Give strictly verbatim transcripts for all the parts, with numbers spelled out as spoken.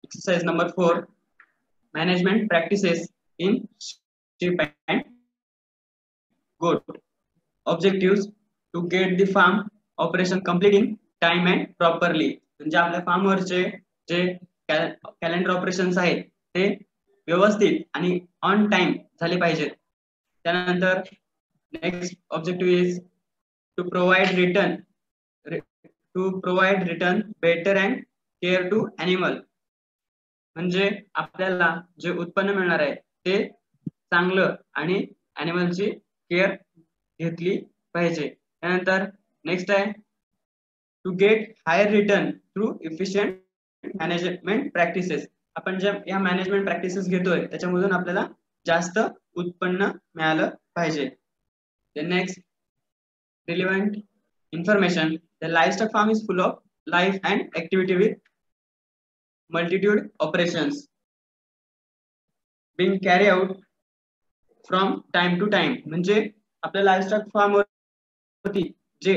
exercise number four, management practices in sheep and goat. Objectives to get the farm operation complete in time and properly. म्हणजे आपल्या फार्मवरचे जे calendar operations आहेत ते व्यवस्थित आणि on time झाले पाहिजेत. त्यानंतर next objective is to provide return to provide return better and care to animal. म्हणजे आपल्याला जे उत्पन्न मिळणार आहे ते चांगलं आणि ॲनिमलची केअर घेतली पाहिजे. त्यानंतर नेक्स्ट आहे to get higher return through efficient management practices. आपण ज्या या मॅनेजमेंट प्रॅक्टिसेस घेतोय त्याच्यामधून आपल्याला जास्त उत्पन्न मिळालं पाहिजे. Next relevant information. The livestock farm is full of life and activity with multitude operations being carried out from time to time. म्हणजे आपल्या लाईव्हस्टॉक फार्म वरती जे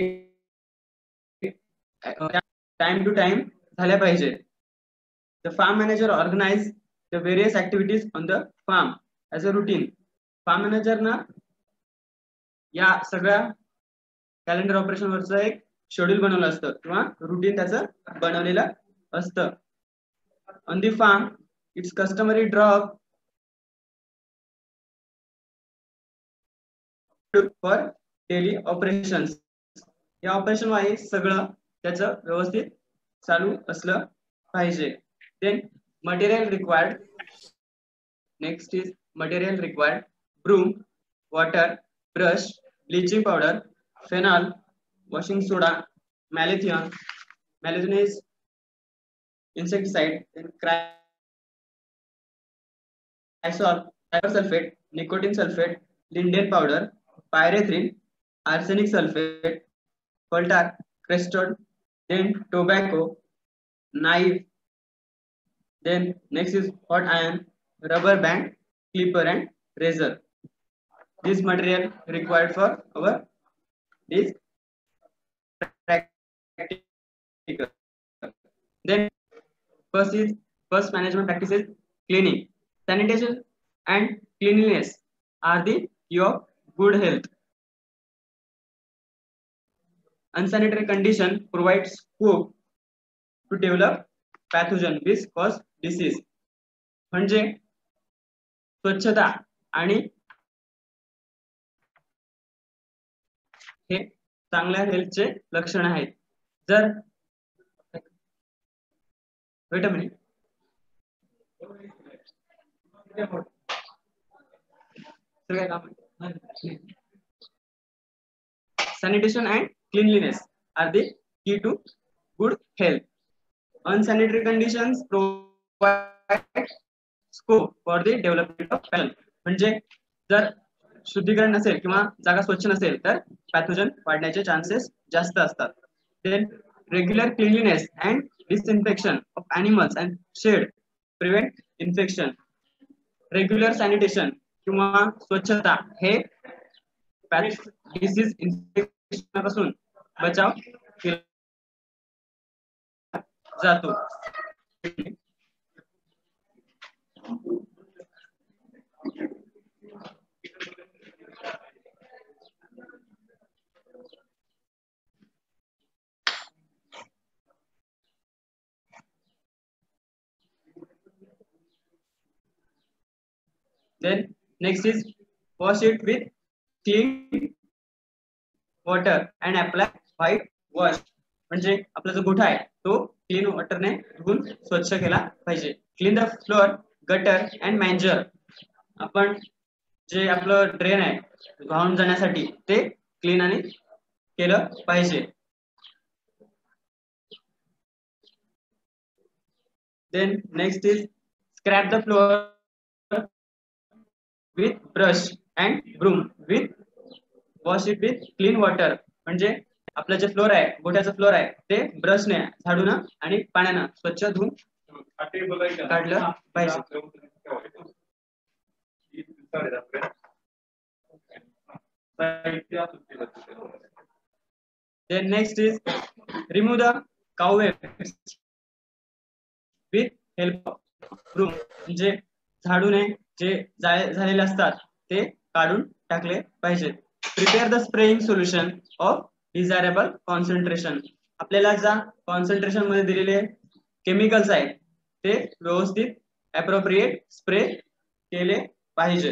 टाइम टू टाइम झाल्या पाहिजे. The farm manager organise the various activities on the farm as a routine. Farm manager ना या सगळ्या calendar operation वरचं एक शेड्यूल बनवलं असतं किंवा रुटीन त्याचं बनवलेलं असतं. On the farm, it's customary drop for daily operations. या ऑपरेशन वाईज सगळं त्याचं व्यवस्थित चालू असलं पाहिजे. Then material required. Next is material required: broom, water, brush, bleaching powder, phenol, washing soda, malathion. Malathion is insecticide, then chrysol, copper sulfate, nicotine sulfate, linden powder, pyrethrin, arsenic sulfate, coal tar, crestone, then tobacco, knife, then next is hot iron, rubber band, clipper and razor. This material required for our this practical. Then first is first management practices cleaning. Sanitation and cleanliness are the key of good health. Unsanitary condition provides scope to develop pathogen which cause disease. म्हणजे स्वच्छता आणि हे चांगल्या हेल्थचे लक्षण आहेत. जर wait a minute. Sanitation and cleanliness are the key to good health. Unsanitary conditions provide scope for the development of pathogen. म्हणजे जर शुद्धीकरण नसेल किंवा जागा स्वच्छ नसेल तर पॅथोजन वाढण्याचे चान्सेस जास्त असतात. Then regular cleanliness and disinfection of animals and shed prevent infection. Regular sanitation किंवा स्वच्छता हे डिसीज इन्फेक्शन पासून बचाव केला जातो. Then next is wash it with clean water and apply white wash. म्हणजे आपला जो गोठा आहे तो क्लीन वॉटरने धुवून स्वच्छ केला पाहिजे. Clean the floor, gutter and manger. आपण जे आपलं ड्रेन आहे वाहून जाण्यासाठी ते क्लीन आणि केलं पाहिजे. Then next is scrap the floor with brush and broom with wash it with clean water. म्हणजे आपलं जे फ्लोर आहे गोठ्याचं फ्लोर आहे ते ब्रशने झाडून आणि पाण्यानं स्वच्छ धुवून काढलं पाहिजे. Then next is remove the cobwebs with help room म्हणजे झाडूने जे झालेले असतात ते काढून टाकले पाहिजे. Prepare the spraying solution of desirable concentration. आपल्याला ज्या कॉन्सन्ट्रेशन मध्ये दिलेले केमिकल्स आहेत ते व्यवस्थित अप्रोप्रिएट स्प्रे केले पाहिजे.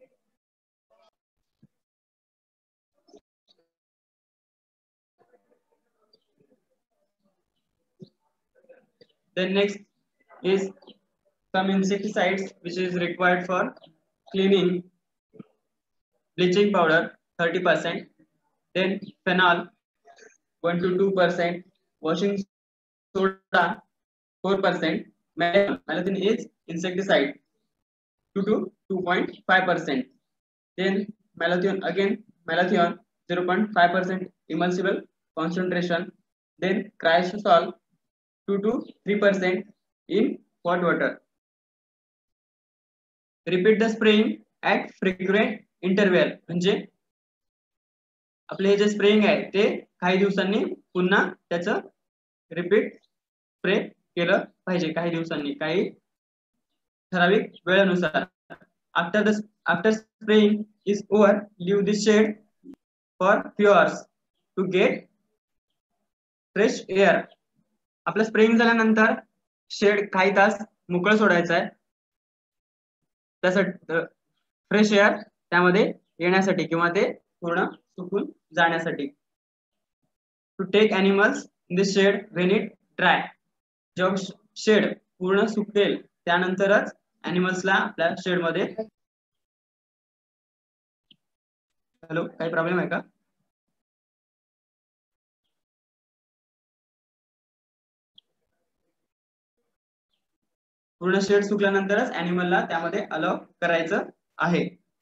Then next is some insecticides which is required for cleaning. Bleaching powder thirty percent, then phenol one to two percent, washing soda four percent, malathion is insecticide two to two point five percent, then malathion again malathion zero point five percent emulsible concentration, then cryosol two to three percent in hot water. Repeat the spraying at frequent interval. म्हणजे आपले जे spraying आहे ते काही दिवसांनी पुन्हा त्याचं repeat spray केलं पाहिजे, काही दिवसांनी काही ठराविक वेळेनुसार. After the after spraying is over, leave the shed for few hours to get fresh air. आपलं स्प्रेइंग झाल्यानंतर शेड काही तास मोकळं सोडायचं आहे, त्यासाठी फ्रेश एअर त्यामध्ये येण्यासाठी किंवा ते पूर्ण सुकून जाण्यासाठी. To take animals in the shed when it dry. जेव्हा शेड पूर्ण सुकेल त्यानंतरच एनिमल्सला आपल्या शेड मध्ये. हॅलो, काही प्रॉब्लेम आहे का? पूर्ण शेड सुकल्यानंतरच एनिमलला त्यामध्ये अलाउ करायचं आहे.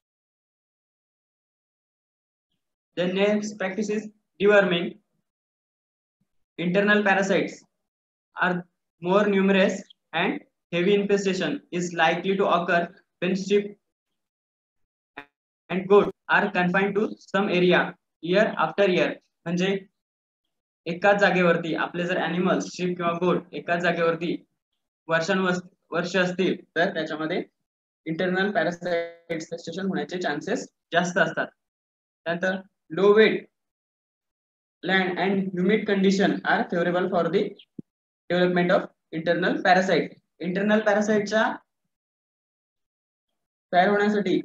The next practice is deworming. Internal parasites are more numerous and heavy infestation is likely to occur when sheep and goat are confined to some area year after year. म्हणजे एकाच जागेवरती आपले जर animals sheep किंवा गोट एकाच जागेवरती वर्षानुवर्ष वर्ष असतील तर त्याच्यामध्ये इंटरनल पॅरासाइट इन्फेस्टेशन होण्याचे चान्सेस जास्त असतात. त्यानंतर low weight land and humid condition are favorable for the development of internal parasite. Internal parasite च्या तयार होण्यासाठी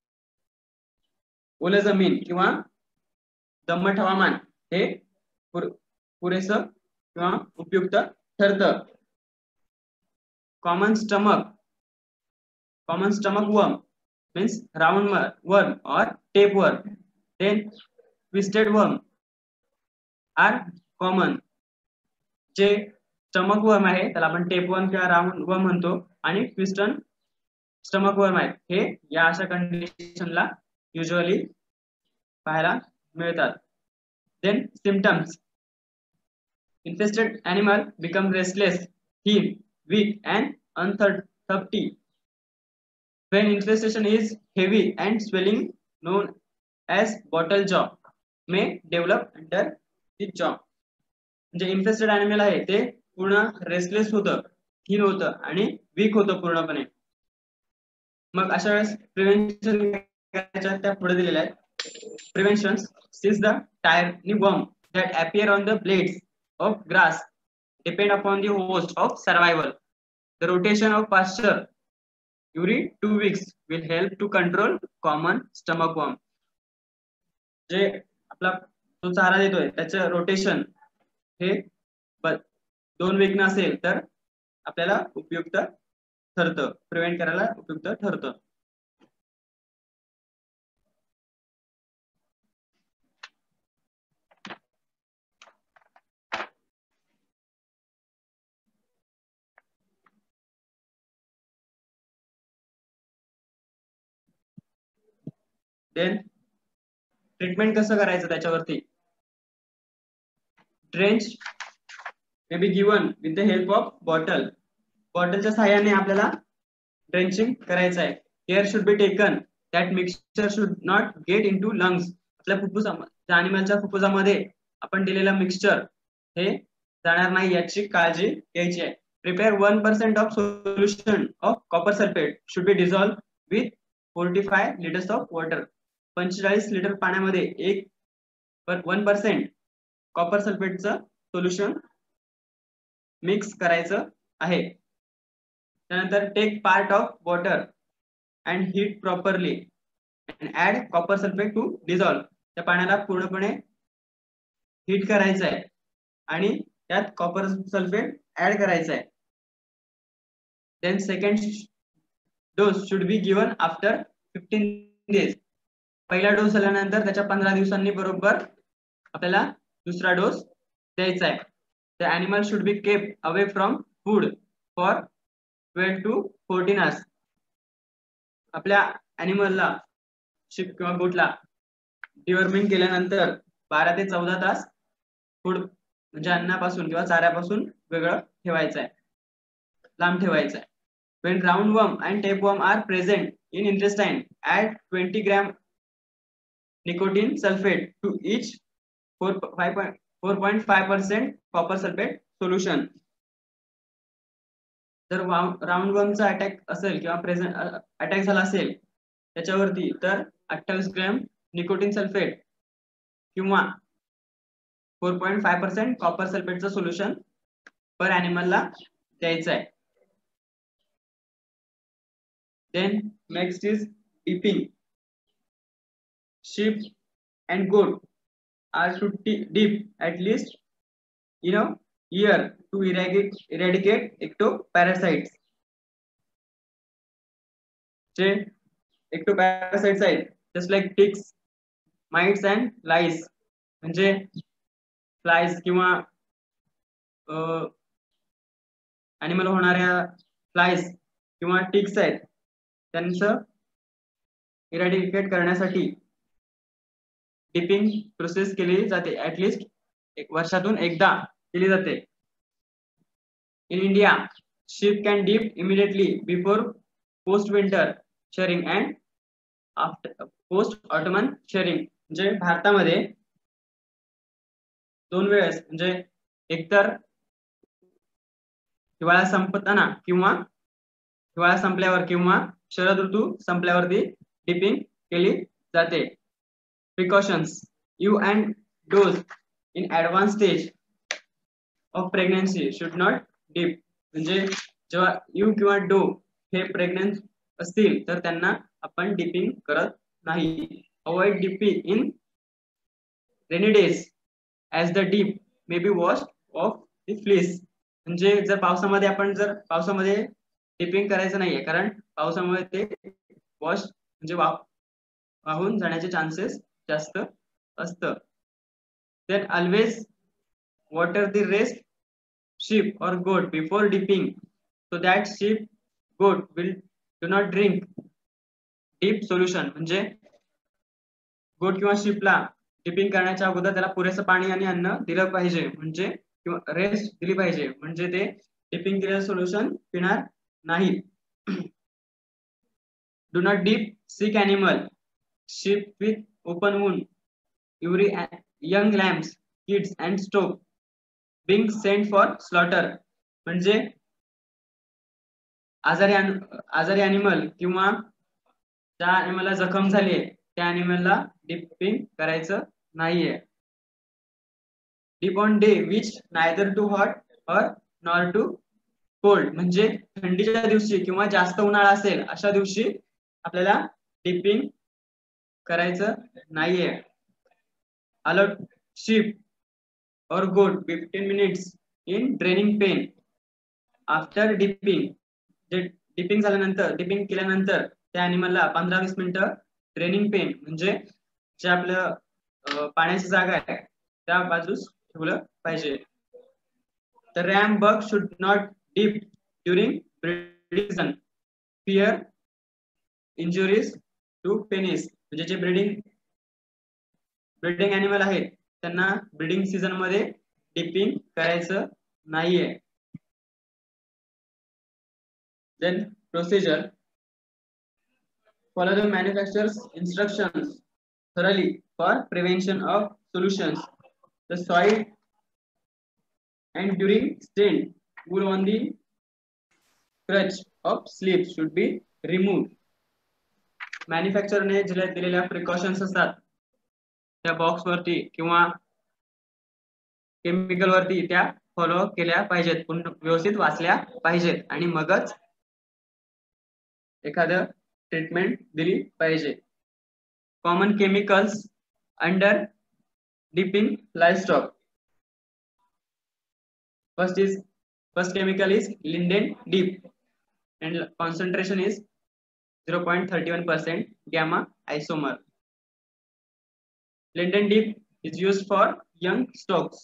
ओले जमीन किंवा दमट हवामान हे पुरेसं किंवा उपयुक्त ठरतं. Common stomach common stomach worm means round worm or tapeworm, then twisted worm are common. जे स्टमक वर्म आहे त्याला आपण टेपवर्म किंवा राउंड वर्म म्हणतो आणि ट्विस्टन स्टमक वर्म आहे हे या अशा कंडिशनला युजुअली पाहायला मिळतात. Then symptoms. Infested animal become restless, thin, weak and unthrifty. When infestation is heavy and swelling known as bottle jaw may develop under the jaw. म्हणजे infested animal आहे ते पूर्ण रेस्टलेस होतं, थिन होतं आणि वीक होतं पूर्णपणे. मग अशा वेळेस प्रिव्हेंशन करायच्या त्या पुढे दिलेल्या आहेत. Prevention. Since the tiny worm that appear on the blades of grass depend upon the host of survival, the rotation of pasture every two weeks will help to control common stomach worm. जे आपला जो चारा देतोय त्याचं rotation हे दोन week नसेल तर आपल्याला उपयुक्त ठरतं, प्रिव्हेंट करायला उपयुक्त ठरतं. देन ट्रीटमेंट कसं करायचं त्याच्यावरती. Drench may be given with the help of bottle. बॉटलच्या सहाय्याने आपल्याला ड्रेंचिंग करायचं आहे. Care should be taken that mixture should not get into lungs. आपल्या फुफ्फुसा अॅनिमलच्या फुफ्फुसामध्ये आपण दिलेलं मिक्सचर हे जाणार नाही याची काळजी घ्यायची आहे. prepare one percent of solution of copper sulfate should be dissolved with forty-five liters of water. पंचेचाळीस लिटर पाण्यामध्ये एक वन पर्सेंट कॉपर सल्फेटचं सोल्युशन मिक्स करायचं आहे. त्यानंतर take part of water and heat properly and add copper sulphate to dissolve. त्या पाण्याला पूर्णपणे हीट करायचं आहे आणि त्यात कॉपर सल्फेट ऍड करायचं आहे. Then second dose should be given after fifteen days. पहिला डोस झाल्यानंतर त्याच्या पंधरा दिवसांनी बरोबर आपल्याला दुसरा डोस द्यायचा आहे. The animal should be kept away from food for twelve to fourteen hours. आपल्या ॲनिमलला शिप किंवा गोटला डिवर्मिंग केल्यानंतर बारा ते चौदा तास फूड म्हणजे अन्नापासून किंवा चाऱ्यापासून वेगळं ठेवायचं आहे, लांब ठेवायचं आहे. When roundworm and tapeworm are present in intestine, add twenty gram nicotine sulfate to each four point five percent copper sulfate solution. जर राऊंडवर्मचा अटॅक असेल किंवा प्रेझेंट अटॅक झाला असेल त्याच्यावरती तर अठ्ठावीस ग्रॅम निकोटीन सल्फेट किंवा four point five percent copper सल्फेटचं सोल्युशन पर ॲनिमलला द्यायचं आहे. Then next is dipping. Sheep and goat are to dip at least you know year to eradicate eradicate ectoparasites. जे ectoparasites आहेत just like ticks, mites and lice. म्हणजे flies किंवा animal होणाऱ्या flies किंवा ticks आहेत त्यांचं इरॅडिकेट करण्यासाठी dipping process केली जाते. ऍटलिस्ट एक वर्षातून एकदा केली जाते. In India sheep can dip immediately before post winter shearing and after post autumn shearing. म्हणजे भारतामध्ये दोन वेळेस म्हणजे एकतर हिवाळा संपताना किंवा हिवाळा संपल्यावर किंवा शरद ऋतू संपल्यावरती डिपिंग केली जाते. Precautions. Ewe and does in advance stage of pregnancy should not dip. म्हणजे जेव्हा यू किंवा डो हे प्रेग्नंट असतील तर त्यांना आपण डिपिंग करत नाही. Avoid dipping in rainy days as the dip may be wash off the fleece. म्हणजे जर पावसामध्ये आपण जर पावसामध्ये डिपिंग करायचं नाहीये कारण पावसामुळे ते वॉश म्हणजे वाहून जाण्याचे चान्सेस जास्त असतं. Then always water the rest sheep or goat before dipping so that sheep goat will do not drink deep solution. म्हणजे गोट किंवा शीपला डिपिंग करण्याच्या अगोदर त्याला पुरेसं पाणी आणि अन्न दिलं पाहिजे म्हणजे किंवा रेस्ट दिली पाहिजे म्हणजे ते डिपिंग केलेलं सोल्युशन पिणार नाही. Do not dip sick animal. Sheep with open wound, very young lambs, kids and stock being sent for slaughter. म्हणजे आजारी आजारी ॲनिमल किंवा त्या ॲनिमलला जखम झाली आहे त्या ॲनिमलला डिपिंग करायचं नाहीये. Dip on day which neither too hot or nor too cold. म्हणजे थंडीच्या दिवशी किंवा जास्त उन्हाळा असेल अशा दिवशी आपल्याला डिपिंग करायचं नाहीये. Allowed sheep or goat fifteen minutes in draining pen after dipping. जे डिपिंग झाल्यानंतर डिपिंग केल्यानंतर त्या ॲनिमलला पंधरा वीस मिनिटं ड्रेनिंग पेन म्हणजे जे आपलं पाण्याची जागा आहे त्या बाजूस ठेवलं पाहिजे. The ram buck should not dip during breeding season. Fear injuries to penis. म्हणजे जे ब्रीडिंग ब्रीडिंग ॲनिमल आहेत त्यांना ब्रीडिंग सीझन मध्ये डिपिंग करायचं नाहीये. Then procedure. Follow the manufacturers instructions thoroughly for prevention of solutions. The soil and during stain wool on the crutch of sleep should be removed. मॅन्युफॅक्चरने दिलेल्या precautions असतात त्या box वरती किंवा केमिकल वरती त्या फॉलो केल्या पाहिजेत, व्यवस्थित वाचल्या पाहिजेत आणि मगच एखादं ट्रीटमेंट दिली पाहिजे. Common chemicals under dipping livestock. First is first chemical is linden dip and concentration is zero point three one percent gamma isomer. Linden dip is used for young stocks.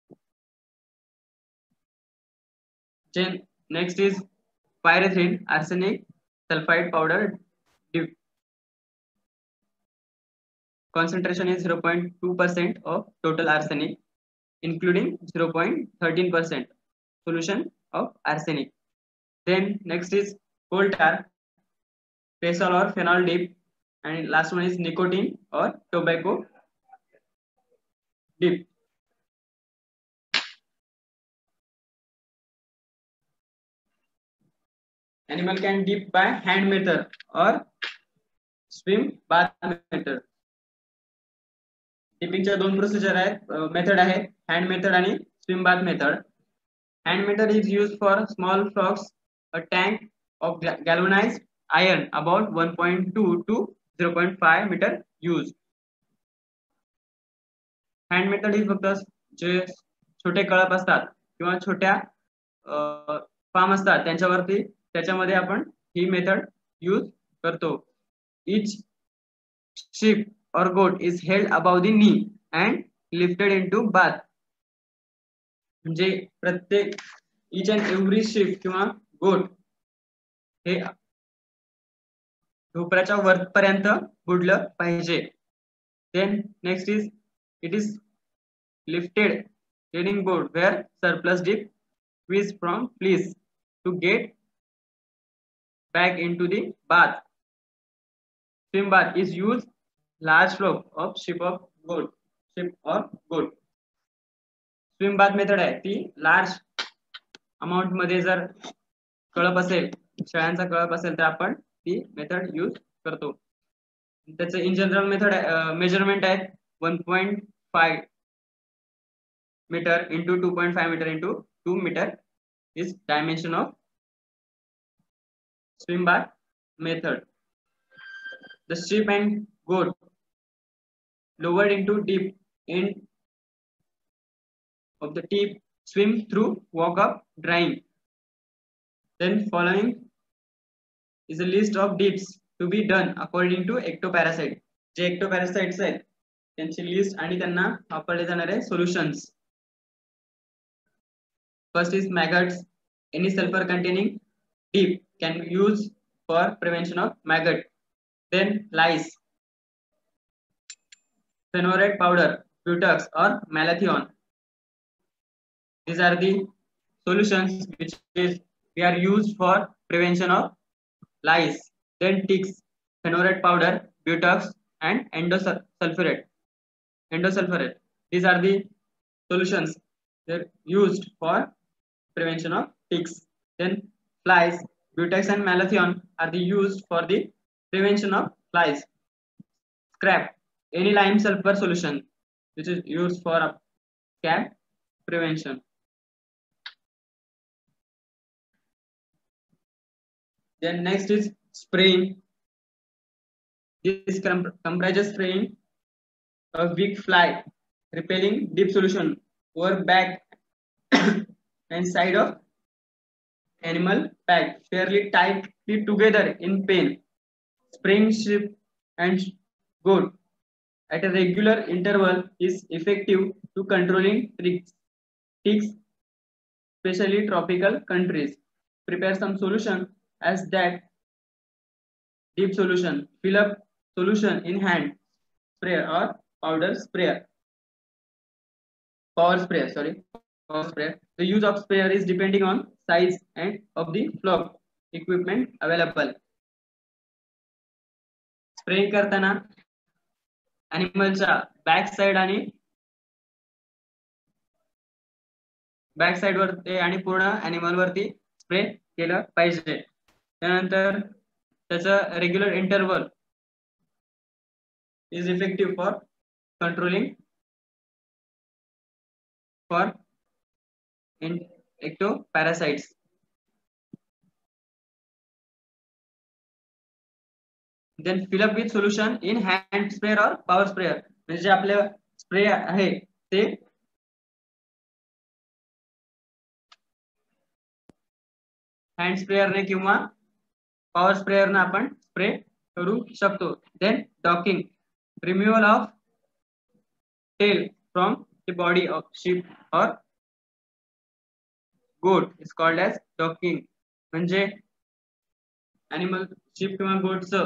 Then next is pyrethrin arsenic sulfide powder dip. Concentration is zero point two percent of total arsenic, including zero point one three percent solution of arsenic. Then next is coal tar, cresol or phenol dip, and last one is nicotine or tobacco dip. Animal can dip by hand method or swim bath method. Dipping च्या दोन procedure आहेत, method आहे hand method आणि swim bath method. Hand method is used for small frogs, a tank of galvanized iron about one point two to zero point five meter used. Hand method ही फक्त जे छोटे कळप असतात किंवा छोट्या farm असतात त्यांच्यावरती त्याच्यामध्ये आपण ही मेथड यूज करतो. Each sheep or goat is held above the knee and lifted into bath. म्हणजे प्रत्येक each and every sheep किंवा गोट हे ढोपराच्या वरपर्यंत बुडलं पाहिजे. Then next is it is lifted training board where surplus dip squeeze from fleece to get back into the bath. Swim bath is used large flock of sheep of goat sheep or goat. Swim bath method आहे ती large amount मध्ये जर कळप असेल, शेळ्यांचा कळप असेल तर आपण ती मेथड यूज करतो. त्याचं इन जनरल मेथड मेजरमेंट आहे one point five metre into two point five metre into two metre is dimension of swim bath method. The sheep and goat lowered into deep end of the tip swim through walk up drying. Then following is a list of dips to be done according to ectoparasite. जे ectoparasites आहेत त्यांची list आणि त्यांना वापरले जाणारे solutions. First is maggots. Any sulfur containing dip can be used for prevention of maggot. Then lice, phenolate powder, butox or malathion. These are the solutions which is we are used for prevention of lice. Then ticks, phenolate powder, butox and endosulfurate. Endosulfurate. These are the solutions that used for prevention of ticks. Then flies, butox and malathion are the used for the prevention of flies. Scrap, any lime sulfur solution which is used for scab prevention. Then next is spraying. This comprises spraying a weak fly repelling dip solution over back and side of animal packed fairly tightly together in pen. Spraying sheep and goat at a regular interval is effective to controlling ticks, ticks, especially tropical countries. Prepare some solution as that deep solution. Fill up solution in hand sprayer or powder sprayer. Power sprayer, sorry, power sprayer. The use of sprayer is depending on size and of the flock equipment available. Spraying करताना animalच्या back side आणि back side वरती आणि पूर्ण animal वरती spray केलं पाहिजे. त्यानंतर त्याचं regular interval is effective for controlling for ectoparasites. Then fill up with solution in hand sprayer or power sprayer. म्हणजे आपले स्प्रे आहे ते हँड स्प्रेयरने किंवा पॉवर स्प्रेयरने आपण स्प्रे करू शकतो. Then docking, removal of tail from the body of sheep or goat is called as docking. म्हणजे animal sheep किंवा गोटचं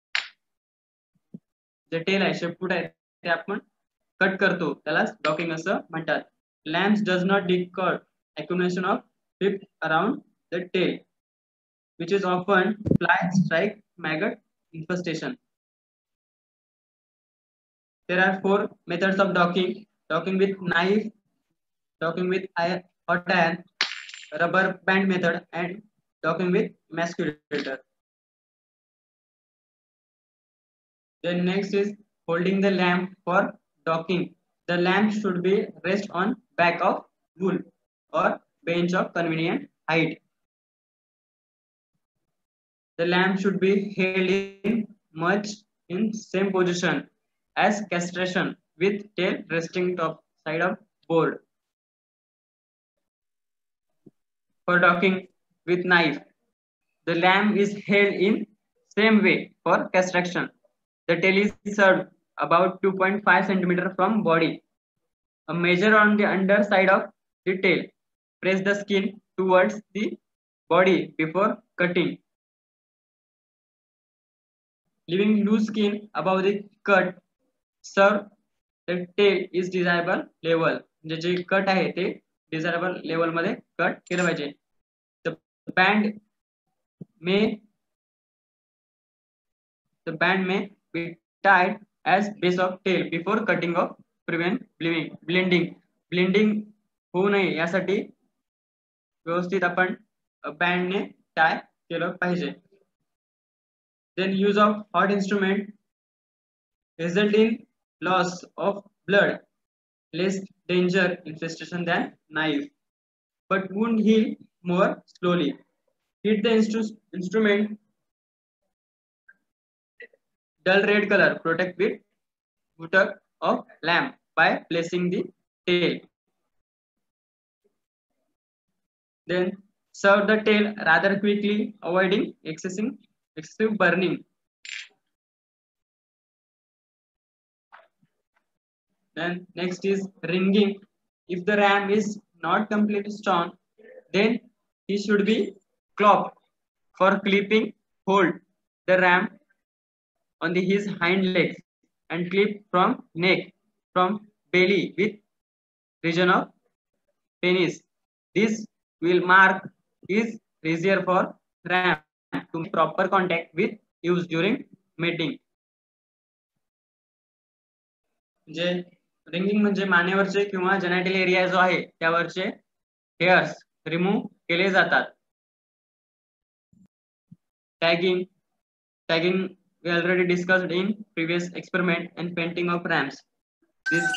जे टेल आहे, शेपूट आहे, ते आपण कट करतो, त्याला डॉकिंग असं म्हणतात. Lambs does not discard accumulation of pip around the tail, which is often fly, strike, maggot infestation. There are four methods of docking: docking with knife, docking with iron, hot iron, rubber band method, and docking with masculator. Then next is holding the lamp for docking. The lamp should be rest on back of wool or bench of convenient height. The lamp should be held in much in same position as castration with tail resting top side of board. For docking with knife, the lamp is held in same way for castration. The tail is served about two point five centimeter from body. A measure on the underside of the tail. Press the skin towards the body before cutting. Leaving loose skin above the cut, serve the tail is desirable level. म्हणजे जे cut आहे ते desirable level मध्ये cut केलं पाहिजे. The band may the band may be tied as base of tail before cutting off, prevent bleeding. Blending blending होऊ नये यासाठी व्यवस्थित आपण बँड ने टाय केलं पाहिजे. Then use of hot instrument result in loss of blood, less danger infestation than knife, but wound heal more slowly. Heat the instru instrument dull red color, protect with buttock of lamp by placing the tail. Then serve the tail rather quickly, avoiding excessive excessive burning. Then next is ringing. If the ram is not completely strong, then he should be clopped. For clipping, hold the ram on the, his hind legs and clip from neck, from belly with region of penis. This will mark his reserve for ram to make proper contact with use during mating. जे ringing म्हणजे मानेवरचे किंवा genital area जो आहे त्यावरचे hairs remove केले जातात. Tagging tagging we already discussed in previous experiment and painting of rams. This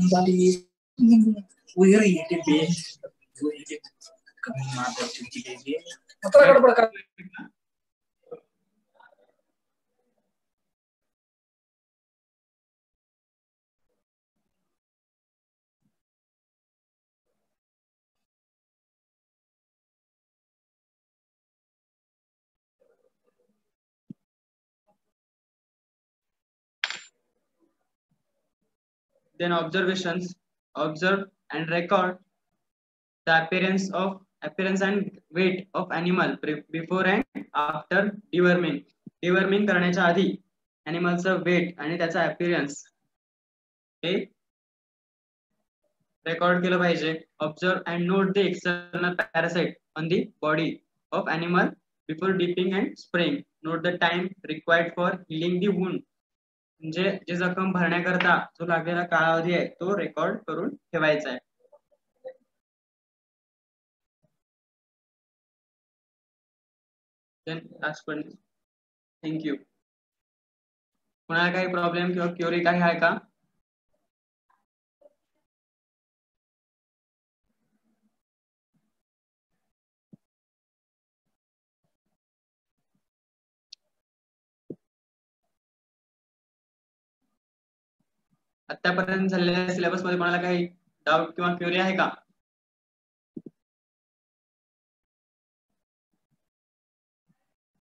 then observations, observe and record the appearance of appearance and weight of animal before and after deworming. Deworming करण्याच्या आधी animalचं weight आणि त्याचा appearance हे record केलं पाहिजे. Observe and note the external parasite on the body of animal before dipping and spraying. Note the time required for healing the wound. म्हणजे जे जखम भरण्याकरता जो लागलेला कालावधी आहे तो रेकॉर्ड करून ठेवायचा आहे. Then thank you. कोणाला काही प्रॉब्लेम किंवा क्युरी काही आहे का? आतापर्यंत झालेल्या सिलेबस मध्ये कोणाला काही डाऊट किंवा क्युरी आहे का?